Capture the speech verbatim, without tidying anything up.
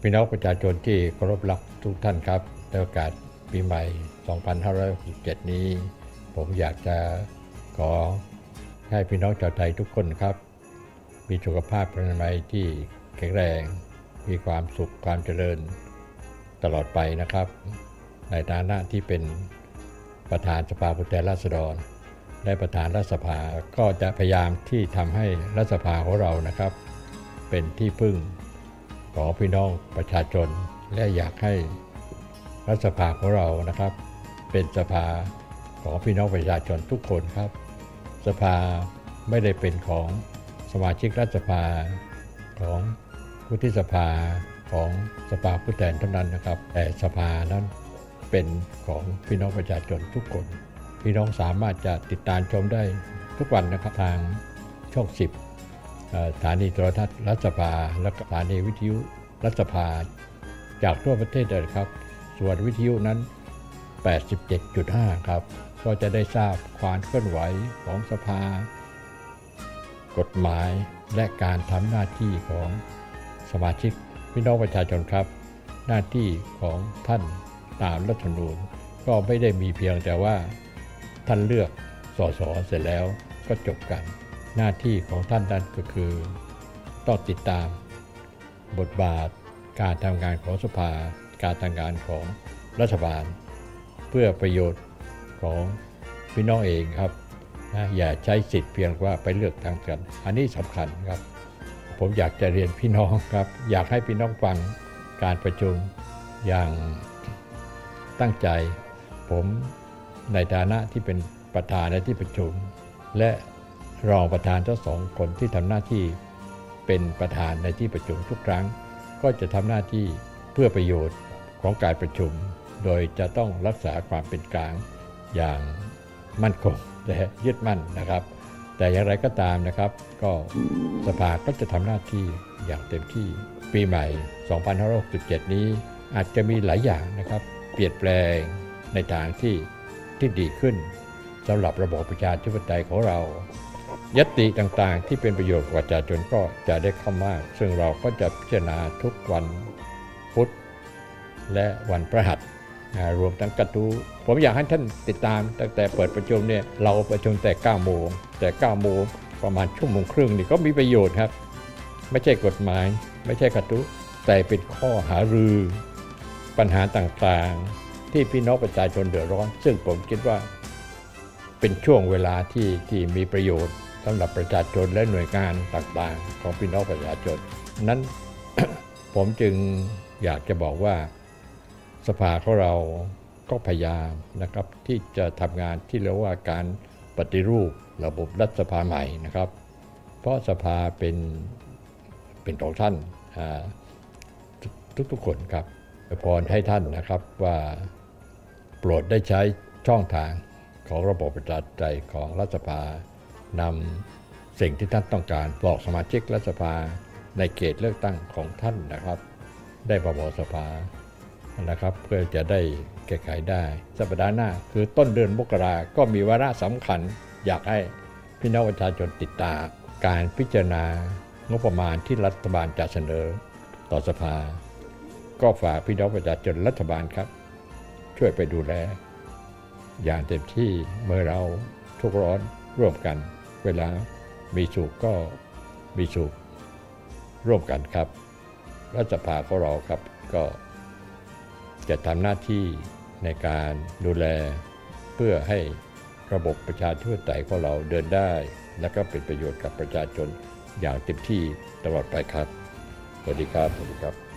พี่น้องประชาชนที่เคารพรักทุกท่านครับในโอกาสปีใหม่ สองพันห้าร้อยหกสิบเจ็ด นี้ผมอยากจะขอให้พี่น้องชาวไทยทุกคนครับมีสุขภาพพลานามัยที่แข็งแรงมีความสุขความเจริญตลอดไปนะครับในฐานะที่เป็นประธานสภาผู้แทนราษฎรและประธานรัฐสภาก็จะพยายามที่ทำให้รัฐสภาของเรานะครับเป็นที่พึ่งของพี่น้องประชาชนและอยากให้รัฐสภาของเรานะครับเป็นสภาของพี่น้องประชาชนทุกคนครับสภาไม่ได้เป็นของสมาชิกรัฐสภาของวุฒิสภาของสภาผู้แทนเท่านั้นนะครับแต่สภานั้นเป็นของพี่น้องประชาชนทุกคนพี่น้องสามารถจะติดตามชมได้ทุกวันนะครับทางช่องสิบสถานีโทรทัศน์รัฐสภาและสถานีวิทยุรัฐสภาจากทั่วประเทศเลยครับส่วนวิทยุนั้น แปดสิบเจ็ดจุดห้า ครับก็จะได้ทราบความเคลื่อนไหวของสภากฎหมายและการทำหน้าที่ของสมาชิกพี่น้องประชาชนครับหน้าที่ของท่านตามรัฐธรรมนูญก็ไม่ได้มีเพียงแต่ว่าท่านเลือกสสเสร็จแล้วก็จบกันหน้าที่ของท่านนั้นก็คือต้องติดตามบทบาทการทำงานของสภาการทำงานของรัฐบาลเพื่อประโยชน์ของพี่น้องเองครับนะอย่าใช้สิทธิ์เพียงว่าไปเลือกทางกันอันนี้สำคัญครับผมอยากจะเรียนพี่น้องครับอยากให้พี่น้องฟังการประชุมอย่างตั้งใจผมในฐานะที่เป็นประธานในที่ประชุมและรองประธานทั้งสองคนที่ทำหน้าที่เป็นประธานในที่ประชุมทุกครั้งก็จะทำหน้าที่เพื่อประโยชน์ของการประชุมโดยจะต้องรักษาความเป็นกลางอย่างมั่นคงและยึดมั่นนะครับแต่อย่างไรก็ตามนะครับก็สภาก็จะทำหน้าที่อย่างเต็มที่ปีใหม่ สองพันห้าร้อยหกสิบเจ็ด นี้อาจจะมีหลายอย่างนะครับเปลี่ยนแปลงในทางที่ที่ดีขึ้นสำหรับระบอบประชาธิปไตยของเราญัตติต่างๆที่เป็นประโยชน์กับประชาชนก็จะได้เข้ามาซึ่งเราก็จะพิจารณาทุกวันพุธและวันพฤหัสรวมทั้งกระทู้ผมอยากให้ท่านติดตามตั้งแต่เปิดประชุมเนี่ยเราประชุมแต่เก้าโมงแต่เก้าโมงประมาณชั่วโมงครึ่งนี่ก็มีประโยชน์ครับไม่ใช่กฎหมายไม่ใช่กระทู้แต่เป็นข้อหารือปัญหาต่างๆที่พี่น้องประชาชนเดือดร้อนซึ่งผมคิดว่าเป็นช่วงเวลาที่ที่มีประโยชน์สำหรับประชาชนและหน่วยงานต่างๆของพี่น้องประชาชนนั้น ผมจึงอยากจะบอกว่าสภาของเราก็พยายามนะครับที่จะทำงานที่เรียกว่าการปฏิรูประบบรัฐสภาใหม่นะครับเพราะสภาเป็นเป็นของท่านทุกๆคนครับพรให้ท่านนะครับว่าโปรดได้ใช้ช่องทางของระบบประชาธิปไตยของรัฐสภานำสิ่งที่ท่านต้องการบอกสมาชิกรัฐสภาในเขตเลือกตั้งของท่านนะครับได้มาบอกสภานะครับเพื่อจะได้แก้ไขได้สัปดาห์หน้าคือต้นเดือนมกราก็มีวาระสำคัญอยากให้พี่น้องประชาชนติดตามการพิจารณางบประมาณที่รัฐบาลจะเสนอต่อสภาก็ฝากพี่น้องประชาชนรัฐบาลครับช่วยไปดูแลอย่างเต็มที่เมื่อเราทุกร้อนร่วมกันเวลามีสุขก็มีสุขร่วมกันครับรัฐสภาของเราครับก็จะทำหน้าที่ในการดูแลเพื่อให้ระบบประชาธิปไตยของเราเดินได้และก็เป็นประโยชน์กับประชาชนอย่างเต็มที่ตลอดไปครับสวัสดีครับสวัสดีครับ